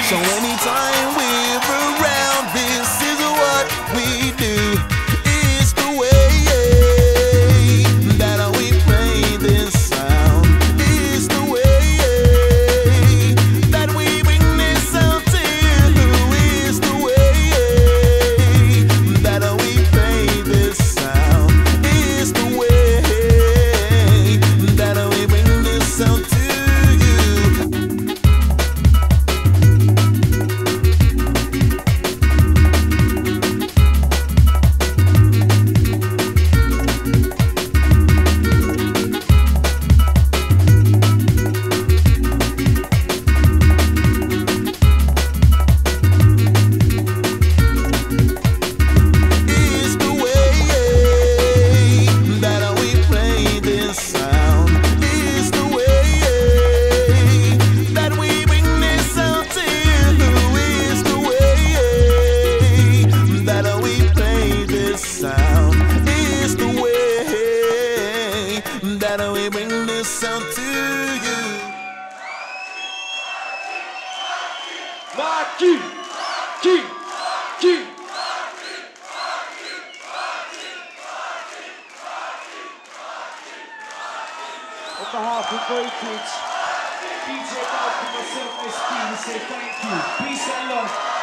So anytime we're around, this is what we do. It's the way that we play this sound. It's the way that we bring this sound to you. It's the way that we play this sound. It's the way that we bring this sound to you. That we bring this sound to you. Maki, ki. On behalf of Vocals, DJ Malcolm, myself, SP, we say thank you. Peace and love.